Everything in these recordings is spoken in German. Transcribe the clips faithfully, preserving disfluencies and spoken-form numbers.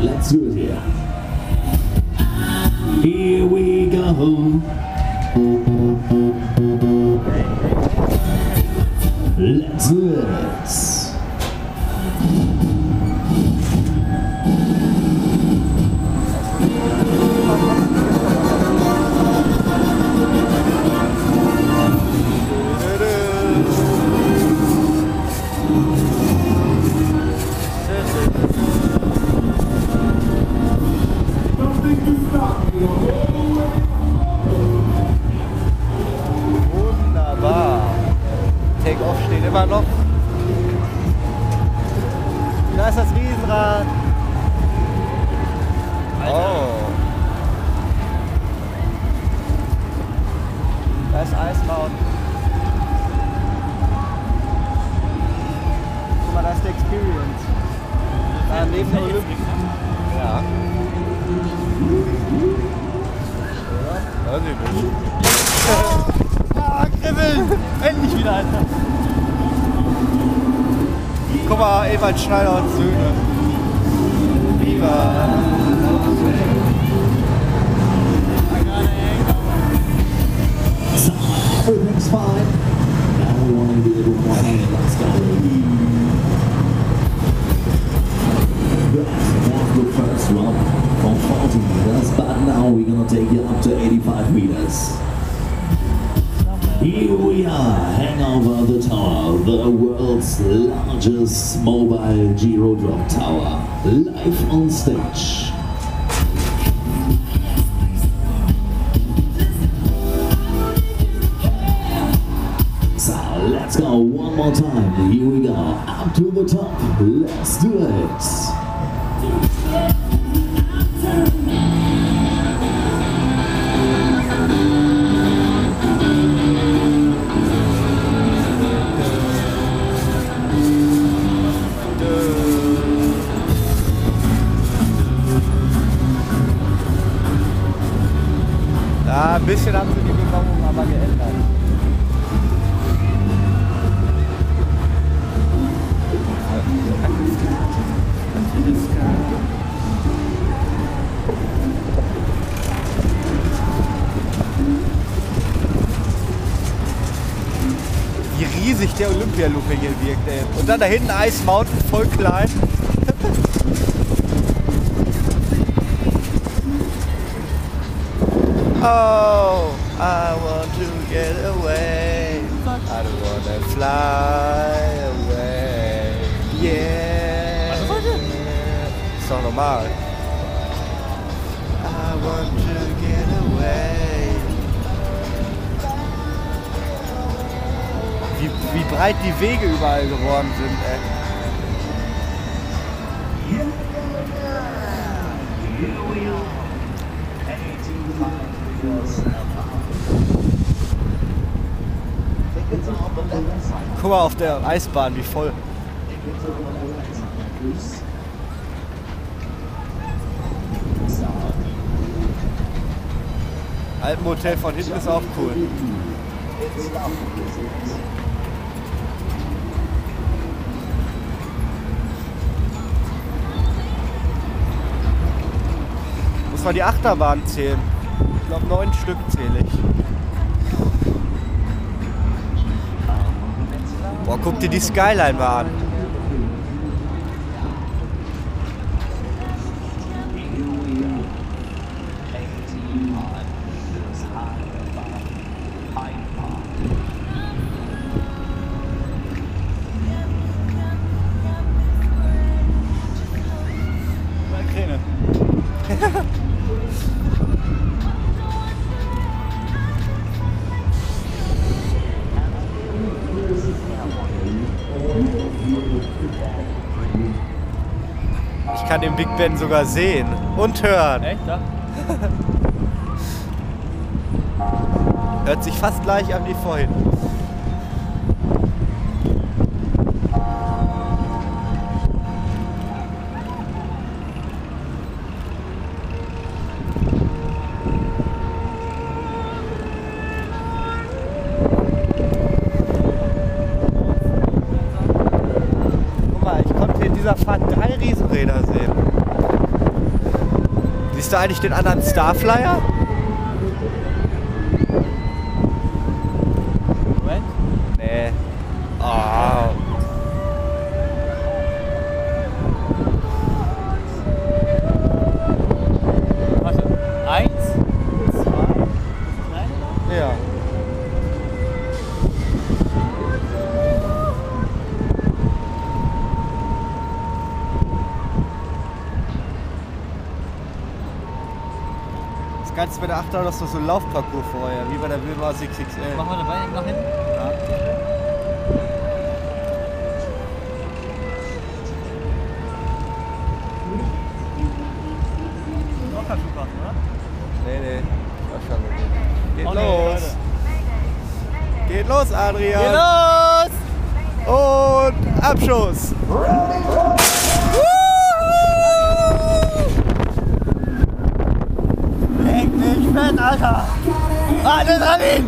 let's do it here. Here we go. Let's do it. Wunderbar. Take-off steht immer noch. Da ist das Riesenrad. Oh. Da ist Ice Mountain. Guck mal, da ist der Experience. Da neben der Olymp. Ja. Weiß ich nicht. Ah, kribbeln! Endlich wieder, Alter! Guck mal, Ewald Schneider und Söhne. Viva! Everything's fine. Now we want to do it with one hand. Let's go. That was the first one from forty meters, but now we're gonna take it up to eighty-five meters. Here we are, hang over the tower, the world's largest mobile gyro drop tower, live on stage. So let's go one more time, here we go, up to the top, let's do it. Ja, ein bisschen haben sie die Bewegung aber geändert. Wie riesig der Olympialoop hier wirkt, ey. Und dann da hinten Ice Mountain, voll klein. Oh, I want to get away. I don't wanna fly away. Yeah. Was ist das? Ist doch normal. I want to get away. Wie, wie breit die Wege überall geworden sind, ey. Guck mal auf der Eisbahn, wie voll. Alpenhotel von hinten ist auch cool. Muss man die Achterbahn zählen. Ich glaube, neun Stück zähle ich. Boah, guck dir die Skyline mal an. Kräne. Ich kann den Big Ben sogar sehen und hören. Echt, ja? Hört sich fast gleich an wie vorhin. Guck mal, ich konnte in dieser Fahrt drei Riesenräder sehen. Siehst du eigentlich den anderen Starflyer? Moment. Nee. Oh. Warte. Eins, zwei, das kleine da? Ja. Das Ganze bei der Achterbahn ist doch so ein Laufparcours vorher, wie bei der Wilma sechs X L. Machen wir eine Beine nach hinten? Ja. Noch kein Flughafen, oder? Nee, nee. Wahrscheinlich nicht. Geht Oh, nee, los. Leute. Geht los, Adrian. Geh los! Und Abschuss. Leg mich fett, Alter! Adrenalin!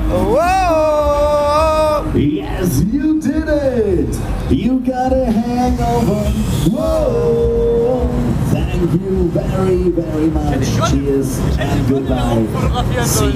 Wow! Yes, you did it! You got a hangover. Whoa! Thank you very, very much. Cheers and goodbye. See